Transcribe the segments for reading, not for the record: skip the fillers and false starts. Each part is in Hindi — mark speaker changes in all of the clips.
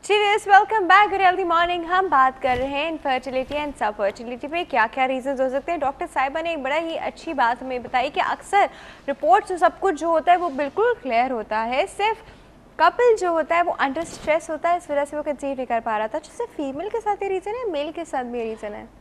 Speaker 1: Cheers, welcome back healthy morning. हम बात कर रहे हैं इनफर्टिलिटी एंड सबफर्टिलिटी पे क्या क्या रीजंस हो सकते हैं। डॉक्टर साहिबा ने एक बड़ा ही अच्छी बात हमें बताई कि अक्सर रिपोर्ट्स सब कुछ जो होता है वो बिल्कुल क्लियर होता है, सिर्फ कपल जो होता है वो अंडर स्ट्रेस होता है, इस वजह से वो कंसीव नहीं कर पा रहा था। सिर्फ फीमेल के साथ ये रीज़न है, मेल के साथ भी ये रीज़न है?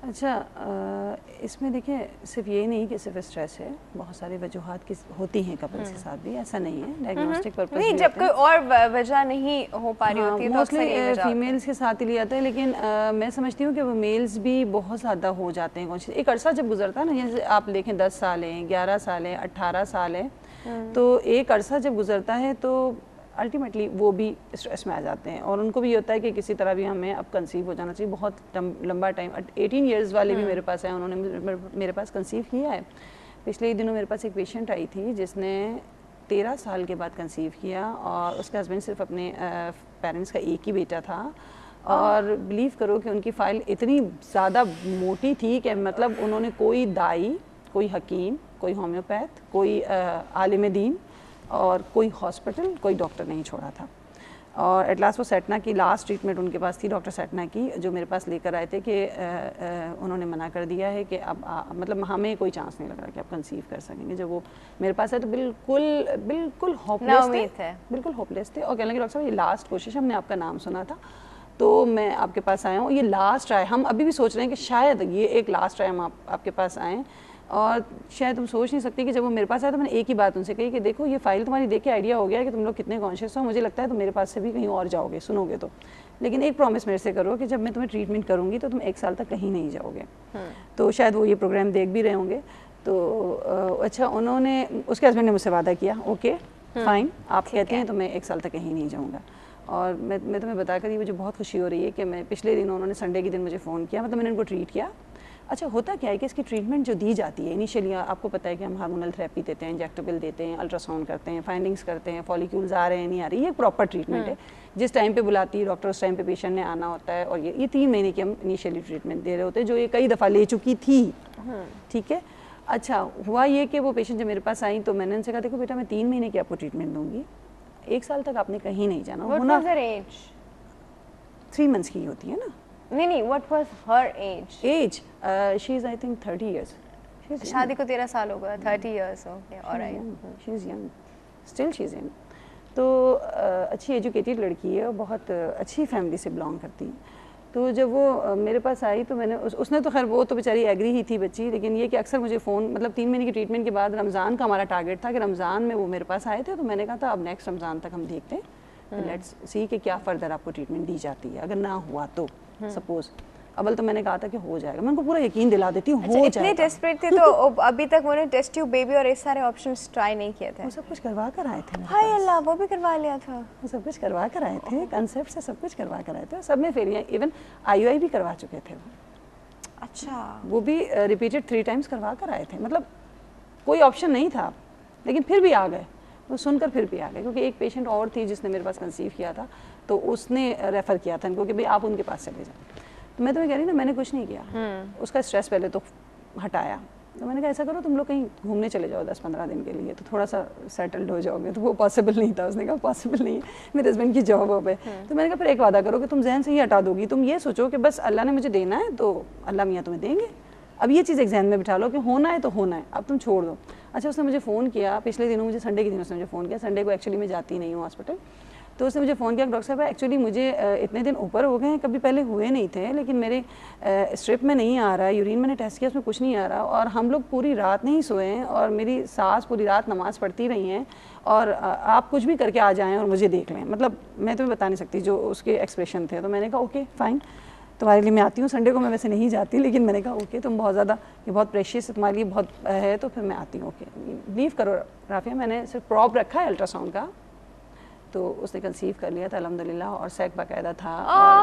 Speaker 2: अच्छा, इसमें देखिए सिर्फ ये नहीं कि सिर्फ स्ट्रेस है, बहुत सारी वजूहात की होती हैं कपल्स के साथ भी, ऐसा नहीं है। डायग्नोस्टिक पर्पस
Speaker 1: नहीं, जब कोई और वजह नहीं हो पा रही होती है तो
Speaker 2: मोस्टली फीमेल्स के साथ ही लिया जाता है, लेकिन मैं समझती हूँ कि वो मेल्स भी बहुत ज़्यादा हो जाते हैं। एक अरसा जब गुजरता है ना, जैसे आप देखें 10 साल हैं, 11 साल हैं, 18 साल है, तो एक अरसा जब गुजरता है तो अल्टीमेटली वो भी स्ट्रेस में आ जाते हैं और उनको भी होता है कि किसी तरह भी हमें अब कंसीव हो जाना चाहिए। बहुत लंबा टाइम, 18 इयर्स वाले भी मेरे पास आए, उन्होंने मेरे पास कंसीव किया है। पिछले ही दिनों मेरे पास एक पेशेंट आई थी जिसने 13 साल के बाद कंसीव किया और उसके हस्बैंड सिर्फ अपने पेरेंट्स का एक ही बेटा था। और बिलीव करो कि उनकी फ़ाइल इतनी ज़्यादा मोटी थी कि मतलब उन्होंने कोई दाई, कोई हकीम, कोई होम्योपैथ, कोई आलिम दीन और कोई हॉस्पिटल, कोई डॉक्टर नहीं छोड़ा था। और एट लास्ट वो सेटना की लास्ट ट्रीटमेंट उनके पास थी, डॉक्टर सेटना की, जो मेरे पास लेकर आए थे कि उन्होंने मना कर दिया है कि अब मतलब हमें कोई चांस नहीं लग रहा कि आप कंसीव कर सकेंगे। जब वो मेरे पास है तो बिल्कुल होपलेस थे, बिल्कुल होपलेस थे और कहने लगे डॉक्टर साहब ये लास्ट कोशिश, हमने आपका नाम सुना था तो मैं आपके पास आया हूँ, ये लास्ट ट्राई। हम अभी भी सोच रहे हैं कि शायद ये एक लास्ट ट्राई हम आपके पास आएँ। और शायद तुम सोच नहीं सकती कि जब वो मेरे पास आया तो मैंने एक ही बात उनसे कही कि देखो ये फ़ाइल तुम्हारी देख के आइडिया हो गया है कि तुम लोग कितने कॉन्शियस हो, मुझे लगता है तुम मेरे पास से भी कहीं और जाओगे सुनोगे तो, लेकिन एक प्रॉमिस मेरे से करो कि जब मैं तुम्हें ट्रीटमेंट करूँगी तो तुम 1 साल तक कहीं नहीं जाओगे। तो शायद वो ये प्रोग्राम देख भी रहे होंगे। तो अच्छा, उन्होंने, उसके हस्बैंड ने मुझसे वादा किया, ओके फाइन आप कहती हैं तो मैं 1 साल तक कहीं नहीं जाऊँगा। और मैं तुम्हें बताकर ये मुझे बहुत खुशी हो रही है कि मैं पिछले दिन, उन्होंने संडे के दिन मुझे फ़ोन किया, मतलब मैंने उनको ट्रीट किया। अच्छा, होता क्या है कि इसकी ट्रीटमेंट जो दी जाती है इनिशियली, आपको पता है कि हम हार्मोनल थेरेपी देते हैं, इंजेक्टेबल देते हैं, अल्ट्रासाउंड करते हैं, फाइंडिंग्स करते हैं, फॉलिक्यूल्स आ रहे हैं नहीं आ रही, ये प्रॉपर ट्रीटमेंट है। जिस टाइम पे बुलाती है डॉक्टर उस टाइम पे पेशेंट ने आना होता है। और ये 3 महीने की हम इनिशियली ट्रीटमेंट दे रहे होते हैं, जो ये कई दफ़ा ले चुकी थी। ठीक है। अच्छा, हुआ ये कि वो पेशेंट जब मेरे पास आई तो मैंने उनसे कहा देखो बेटा मैं 3 महीने की आपको ट्रीटमेंट दूंगी, 1 साल तक आपने कहीं नहीं जाना।
Speaker 1: What was her age?
Speaker 2: 3 months की होती है ना।
Speaker 1: नहीं, what was her age?
Speaker 2: Age, she is I think 30 years.
Speaker 1: शादी को 13 साल हो गया, 30 years, okay, alright.
Speaker 2: She is young, still she is young. तो अच्छी एजुकेटेड लड़की है और बहुत अच्छी फैमिली से बिलोंग करती है। तो जब वो मेरे पास आई तो मैंने उसने तो खैर वो तो बेचारी एग्री ही थी बच्ची, लेकिन ये कि अक्सर मुझे फ़ोन, मतलब 3 महीने की ट्रीटमेंट के बाद रमज़ान का हमारा टारगेट था कि रमज़ान में वो मेरे पास आए थे, तो मैंने कहा था अब नेक्स्ट रमज़ान तक हम देखते हैं, लेट्स सी कि क्या फर्दर आपको ट्रीटमेंट दी जाती है। अगर ना हुआ तो सपोज, अव्वल तो मैंने कहा था कि हो जाएगा, मैं उनको पूरा यकीन दिला देती हूँ, हो जाएगा।
Speaker 1: इतने डेस्परेट थे तो अभी तक उन्होंने टेस्ट ट्यूब बेबी और इस सारे ऑप्शंस ट्राई नहीं किए थे?
Speaker 2: वो सब कुछ करवा कर आए थे।
Speaker 1: हाय अल्लाह, वो भी करवा लिया था?
Speaker 2: वो सब कुछ करवा कर आए थे, कंसेप्ट से सब कुछ करवा कर आए थे, सब में फेलियाँ, इवन IUI भी करवा चुके थे वो।
Speaker 1: अच्छा,
Speaker 2: वो भी रिपीटेड 3 टाइम्स करवा कर आए थे, मतलब कोई ऑप्शन नहीं था, लेकिन फिर भी आ गए। वो सुनकर फिर भी आ गए, क्योंकि एक पेशेंट और थी जिसने मेरे पास कंसीव किया था, तो उसने रेफ़र किया था इनको कि भाई आप उनके पास चले जाओ। तो मैं तुम्हें कह रही ना, मैंने कुछ नहीं किया, उसका स्ट्रेस पहले तो हटाया। तो मैंने कहा ऐसा करो तुम लोग कहीं घूमने चले जाओ 10-15 दिन के लिए, तो थोड़ा सा सेटल्ड हो जाओगे। तो वो पॉसिबल नहीं था, उसने कहा पॉसिबल नहीं है, मेरे हस्बैंड की जॉब वहाँ पे। तो मैंने कहा फिर एक वादा करो कि तुम जहन से ही हटा दोगी, तुम ये सोचो कि बस अल्लाह ने मुझे देना है तो अल्लाह मियाँ तुम्हें देंगे। अब ये चीज़ एक जहन में बिठा लो कि होना है तो होना है, अब तुम छोड़ दो। अच्छा, उसने मुझे फ़ोन किया पिछले दिनों, मुझे संडे के दिन उसने मुझे फ़ोन किया, संडे को एक्चुअली मैं जाती नहीं हूँ हॉस्पिटल। तो उसने मुझे फ़ोन किया डॉक्टर साहब एक्चुअली मुझे इतने दिन ऊपर हो गए हैं, कभी पहले हुए नहीं थे, लेकिन मेरे स्ट्रिप में नहीं आ रहा है, यूरिन मैंने टेस्ट किया उसमें कुछ नहीं आ रहा, और हम लोग पूरी रात नहीं सोए हैं, और मेरी सास पूरी रात नमाज़ पढ़ती रही हैं, और आप कुछ भी करके आ जाएँ और मुझे देख लें। मतलब मैं तुम्हें बता नहीं सकती जो उसके एक्सप्रेशन थे। तो मैंने कहा ओके फ़ाइन, तुम्हारे लिए मैं आती हूँ। संडे को मैं वैसे नहीं जाती, लेकिन मैंने कहा ओके तुम बहुत ज़्यादा, ये बहुत प्रेशियस है तुम्हारे लिए, बहुत है, तो फिर मैं आती हूँ। ओके बिलीव करो राफिया, मैंने सिर्फ प्रॉप रखा है अल्ट्रासाउंड का, तो उसने कंसीव कर लिया था अल्हम्दुलिल्लाह, और सेक बाकायदा था।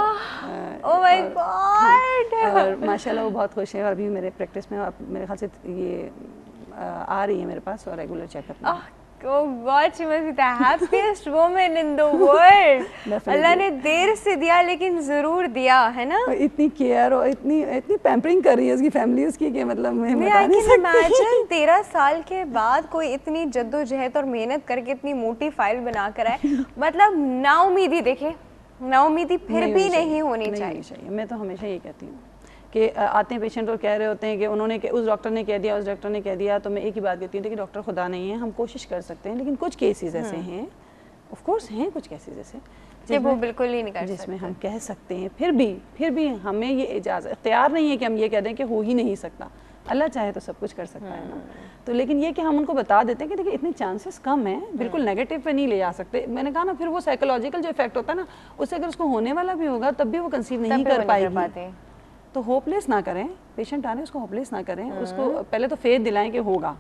Speaker 1: Oh my God.
Speaker 2: और माशाल्लाह वो बहुत खुश है, और अभी मेरे प्रैक्टिस में मेरे ख्याल से ये आ रही है मेरे पास और रेगुलर चेकअप में।
Speaker 1: Oh God, she must be the happiest woman in the world. अल्लाह ने देर से दिया लेकिन ज़रूर दिया, है ना?
Speaker 2: इतनी केयर और इतनी पैम्परिंग कर रही है उसकी फैमिली उसकी, कि मतलब मैं बता नहीं सकती।
Speaker 1: इमेजिन 13 साल के बाद कोई इतनी जद्दोजहद और मेहनत करके इतनी मोटी फाइल बना कर आए, मतलब नाउमीदी। देखे नाउमीदी फिर भी नहीं होनी चाहिए।
Speaker 2: मैं तो हमेशा ये कहती हूँ कि आते हैं पेशेंट और कह रहे होते हैं कि उन्होंने उस डॉक्टर ने कह दिया, उस डॉक्टर ने कह दिया, तो मैं एक ही बात कहती हूँ कि डॉक्टर खुदा नहीं है, हम कोशिश कर सकते हैं, लेकिन कुछ केसेस ऐसे हैं, ऑफ कोर्स हैं कुछ केसेस ऐसे
Speaker 1: वो बिल्कुल ही नहीं कर सकते,
Speaker 2: जिसमें हम कह सकते हैं, फिर भी हमें ये इजाज़त इख्तियार नहीं है कि हम ये कह दें कि हो ही नहीं सकता। अल्लाह चाहे तो सब कुछ कर सकता है ना। तो लेकिन ये कि हम उनको बता देते हैं कि देखिए इतने चांसेस कम हैं, बिल्कुल नेगेटिव पे नहीं ले जा सकते। मैंने कहा ना, फिर वो साइकोलॉजिकल जो इफेक्ट होता है ना, उससे अगर उसको होने वाला भी होगा तब भी वो कंसीव नहीं कर पाएगी। तो होपलेस ना करें, पेशेंट आ रहे हैं उसको होपलेस ना करें, उसको पहले तो फेथ दिलाएं कि होगा,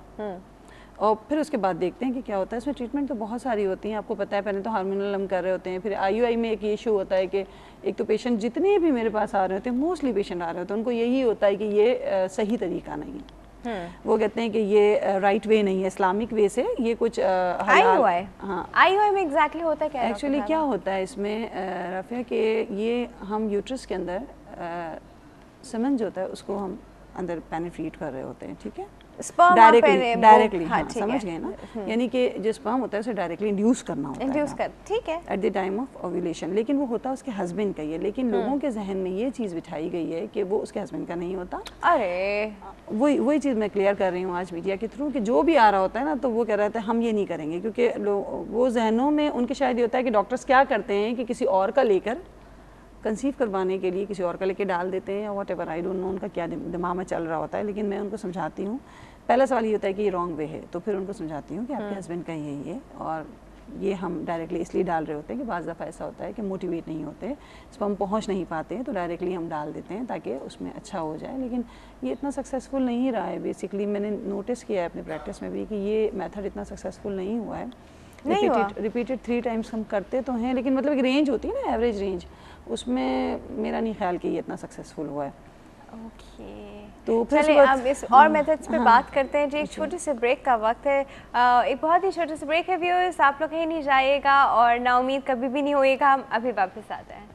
Speaker 2: और फिर उसके बाद देखते हैं कि क्या होता है। इसमें ट्रीटमेंट तो बहुत सारी होती हैं, आपको पता है। पहले तो हार्मोनल हम कर रहे होते हैं, फिर IUI में एक इशू होता है कि एक तो पेशेंट जितने भी मेरे पास आ रहे होते हैं, मोस्टली पेशेंट आ रहे होते हैं, उनको यही होता है कि ये सही तरीका नहीं है। वो कहते हैं कि ये राइट वे नहीं है, इस्लामिक वे से ये कुछ
Speaker 1: IUI, हाँ, IUI में एग्जैक्टली होता है क्या?
Speaker 2: एक्चुअली क्या होता है इसमें राफिया, कि ये हम यूट्रस के अंदर सीमेन जो होता है उसको हम अंदर पेनिट्रेट कर रहे होते हैं, ठीक है, डायरेक्टली हाँ, समझ गए ना, यानी कि जो स्पर्म होता है उसे डायरेक्टली इंड्यूस करना होता है,
Speaker 1: ठीक है, at
Speaker 2: the time of ovulation. लेकिन वो होता है उसके हस्बैंड का ही है, लेकिन लोगों के जहन में ये चीज़ बिठाई गई है कि वो उसके हस्बैंड का नहीं होता।
Speaker 1: अरे
Speaker 2: वही चीज़ मैं क्लियर कर रही हूँ आज मीडिया के थ्रू, कि जो भी आ रहा होता है ना, तो वो कह रहा था हम ये नहीं करेंगे, क्योंकि वो जहनों में उनके शायद ये होता है कि डॉक्टर्स क्या करते हैं कि किसी और का लेकर कंसीव करवाने के लिए किसी और का लेके डाल देते हैं, या whatever, I don't know उनका क्या दिमाग में चल रहा होता है। लेकिन मैं उनको समझाती हूँ, पहला सवाल ये होता है कि ये रॉन्ग वे है, तो फिर उनको समझाती हूँ कि आपके हस्बैंड का यही है, और ये हम डायरेक्टली इसलिए डाल रहे होते हैं कि बाज़ दफ़ा ऐसा होता है कि मोटिवेट नहीं होते, स्पर्म पहुँच नहीं पाते हैं, तो डायरेक्टली हम डाल देते हैं ताकि उसमें अच्छा हो जाए। लेकिन ये इतना सक्सेसफुल नहीं रहा है। बेसिकली मैंने नोटिस किया है अपनी प्रैक्टिस में भी कि ये मेथड इतना सक्सेसफुल नहीं हुआ है। रिपीटेड 3 टाइम्स हम करते तो हैं, लेकिन मतलब एक रेंज होती है ना, एवरेज रेंज, उसमें मेरा नहीं ख्याल कि ये इतना सक्सेसफुल हुआ है।
Speaker 1: ओके,
Speaker 2: तो
Speaker 1: चलिए अब इस और मेथड्स पे बात करते हैं। जी, एक छोटे से ब्रेक का वक्त है, एक बहुत ही छोटे से ब्रेक है व्यूअर्स, आप लोग कहीं नहीं जाइएगा और नाउमीद कभी भी नहीं होइएगा, हम अभी वापस आते हैं।